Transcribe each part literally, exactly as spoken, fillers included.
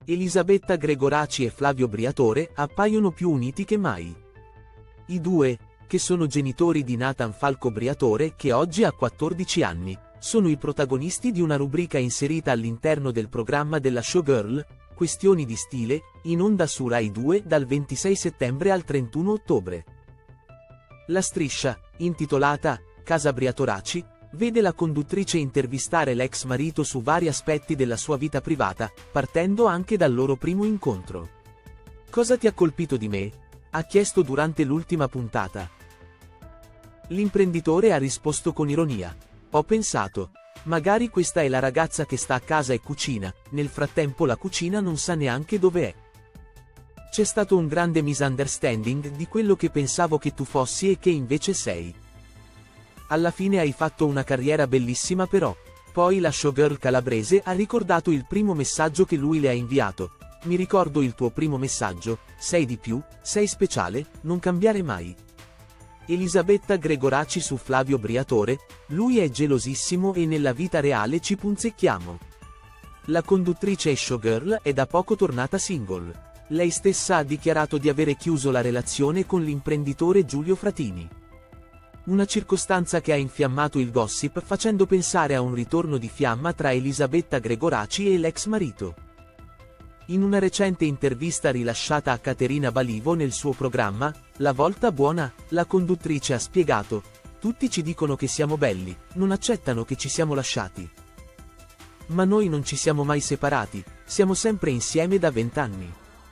Elisabetta Gregoraci e Flavio Briatore appaiono più uniti che mai. I due, che sono genitori di Nathan Falco Briatore che oggi ha quattordici anni, sono i protagonisti di una rubrica inserita all'interno del programma della showgirl, Questioni di stile, in onda su Rai due dal ventisei settembre al trentuno ottobre. La striscia, intitolata Casa Briatoraci, vede la conduttrice intervistare l'ex marito su vari aspetti della sua vita privata, partendo anche dal loro primo incontro. "Cosa ti ha colpito di me?" ha chiesto durante l'ultima puntata. L'imprenditore ha risposto con ironia: "Ho pensato, magari questa è la ragazza che sta a casa e cucina, nel frattempo la cucina non sa neanche dove è. C'è stato un grande misunderstanding di quello che pensavo che tu fossi e che invece sei. Alla fine hai fatto una carriera bellissima però." Poi la showgirl calabrese ha ricordato il primo messaggio che lui le ha inviato: "Mi ricordo il tuo primo messaggio, sei di più, sei speciale, non cambiare mai." Elisabetta Gregoraci su Flavio Briatore: "Lui è gelosissimo e nella vita reale ci punzecchiamo." La conduttrice e showgirl è da poco tornata single. Lei stessa ha dichiarato di avere chiuso la relazione con l'imprenditore Giulio Fratini. Una circostanza che ha infiammato il gossip facendo pensare a un ritorno di fiamma tra Elisabetta Gregoraci e l'ex marito. In una recente intervista rilasciata a Caterina Balivo nel suo programma, La Volta Buona, la conduttrice ha spiegato: "Tutti ci dicono che siamo belli, non accettano che ci siamo lasciati. Ma noi non ci siamo mai separati, siamo sempre insieme da vent'anni.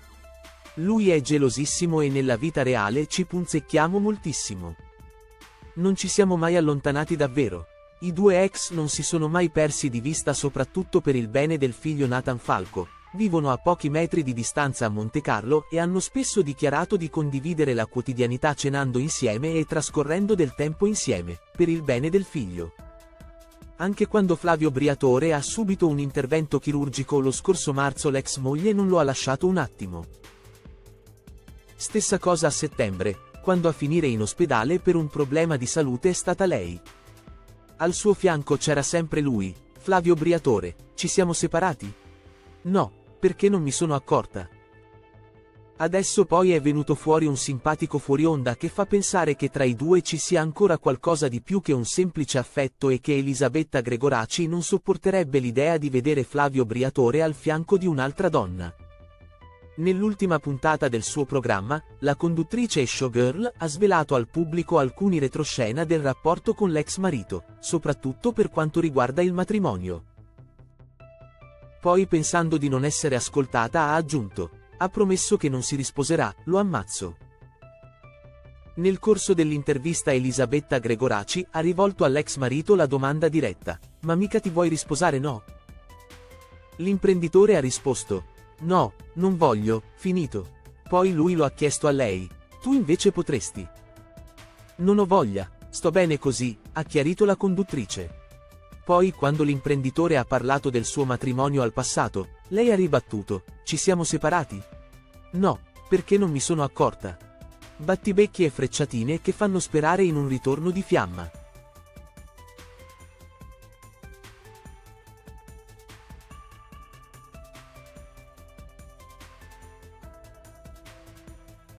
Lui è gelosissimo e nella vita reale ci punzecchiamo moltissimo. Non ci siamo mai allontanati davvero. I due ex non si sono mai persi di vista soprattutto per il bene del figlio Nathan Falco. Vivono a pochi metri di distanza a Montecarlo e hanno spesso dichiarato di condividere la quotidianità cenando insieme e trascorrendo del tempo insieme, per il bene del figlio." Anche quando Flavio Briatore ha subito un intervento chirurgico lo scorso marzo l'ex moglie non lo ha lasciato un attimo. Stessa cosa a settembre, quando a finire in ospedale per un problema di salute è stata lei. Al suo fianco c'era sempre lui, Flavio Briatore: "Ci siamo separati? No, perché non mi sono accorta." Adesso poi è venuto fuori un simpatico fuorionda che fa pensare che tra i due ci sia ancora qualcosa di più che un semplice affetto e che Elisabetta Gregoraci non sopporterebbe l'idea di vedere Flavio Briatore al fianco di un'altra donna. Nell'ultima puntata del suo programma, la conduttrice e showgirl ha svelato al pubblico alcuni retroscena del rapporto con l'ex marito, soprattutto per quanto riguarda il matrimonio. Poi, pensando di non essere ascoltata, ha aggiunto: "Ha promesso che non si risposerà, lo ammazzo." Nel corso dell'intervista Elisabetta Gregoraci ha rivolto all'ex marito la domanda diretta: "Ma mica ti vuoi risposare, no?" L'imprenditore ha risposto: "No, non voglio, finito." Poi lui lo ha chiesto a lei: "Tu invece potresti?" "Non ho voglia, sto bene così", ha chiarito la conduttrice. Poi, quando l'imprenditore ha parlato del suo matrimonio al passato, lei ha ribattuto: "Ci siamo separati? No, perché non mi sono accorta." Battibecchi e frecciatine che fanno sperare in un ritorno di fiamma.